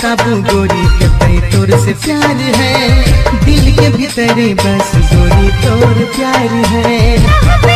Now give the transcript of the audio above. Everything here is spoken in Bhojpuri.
बताबू गोरी कतई तोर से प्यार है, दिल के भीतर बस गोरी तोर प्यार है।